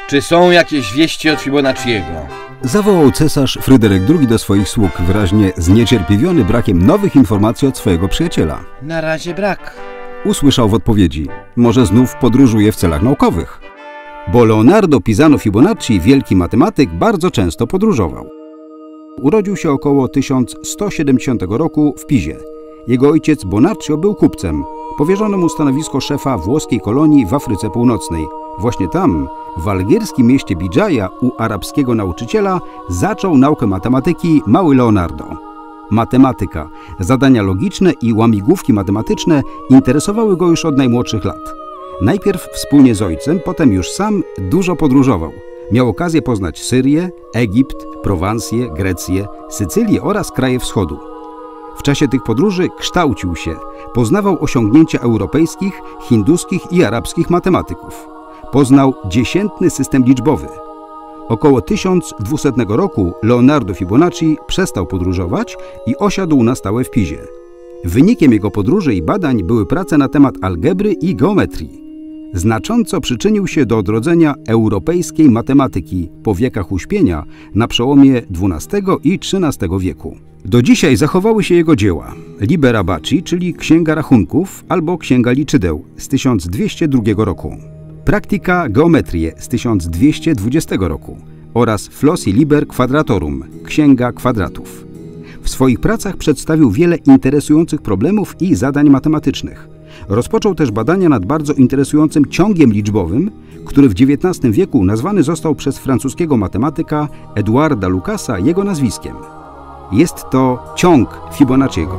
Czy są jakieś wieści od Fibonacciego? Zawołał cesarz Fryderyk II do swoich sług, wyraźnie zniecierpliwiony brakiem nowych informacji od swojego przyjaciela. Na razie brak. Usłyszał w odpowiedzi: może znów podróżuje w celach naukowych. Bo Leonardo Pisano Fibonacci, wielki matematyk, bardzo często podróżował. Urodził się około 1170 roku w Pizie. Jego ojciec Bonaccio był kupcem. Powierzono mu stanowisko szefa włoskiej kolonii w Afryce Północnej. Właśnie tam, w algierskim mieście Bidżaja, u arabskiego nauczyciela, zaczął naukę matematyki mały Leonardo. Matematyka, zadania logiczne i łamigłówki matematyczne interesowały go już od najmłodszych lat. Najpierw wspólnie z ojcem, potem już sam dużo podróżował. Miał okazję poznać Syrię, Egipt, Prowansję, Grecję, Sycylię oraz kraje wschodu. W czasie tych podróży kształcił się, poznawał osiągnięcia europejskich, hinduskich i arabskich matematyków. Poznał dziesiętny system liczbowy. Około 1200 roku Leonardo Fibonacci przestał podróżować i osiadł na stałe w Pizie. Wynikiem jego podróży i badań były prace na temat algebry i geometrii. Znacząco przyczynił się do odrodzenia europejskiej matematyki po wiekach uśpienia na przełomie XII i XIII wieku. Do dzisiaj zachowały się jego dzieła: Liber Abaci, czyli Księga Rachunków, albo Księga Liczydeł z 1202 roku, Practica Geometriae z 1220 roku oraz Flossi Liber Quadratorum, Księga Kwadratów. W swoich pracach przedstawił wiele interesujących problemów i zadań matematycznych. Rozpoczął też badania nad bardzo interesującym ciągiem liczbowym, który w XIX wieku nazwany został przez francuskiego matematyka Eduarda Lucasa jego nazwiskiem. Jest to ciąg Fibonacciego.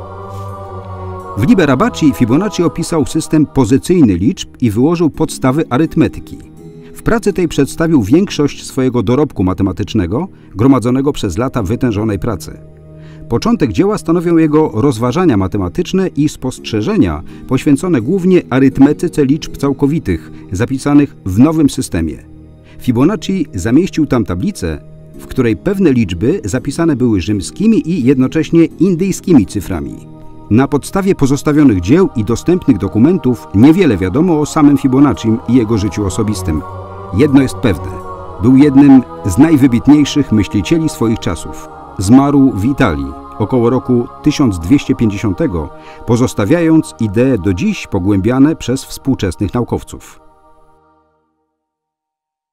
W Liber Abaci Fibonacci opisał system pozycyjny liczb i wyłożył podstawy arytmetyki. W pracy tej przedstawił większość swojego dorobku matematycznego, gromadzonego przez lata wytężonej pracy. Początek dzieła stanowią jego rozważania matematyczne i spostrzeżenia poświęcone głównie arytmetyce liczb całkowitych, zapisanych w nowym systemie. Fibonacci zamieścił tam tablicę, w której pewne liczby zapisane były rzymskimi i jednocześnie indyjskimi cyframi. Na podstawie pozostawionych dzieł i dostępnych dokumentów niewiele wiadomo o samym Fibonacim i jego życiu osobistym. Jedno jest pewne: był jednym z najwybitniejszych myślicieli swoich czasów. Zmarł w Italii około roku 1250, pozostawiając idee do dziś pogłębiane przez współczesnych naukowców.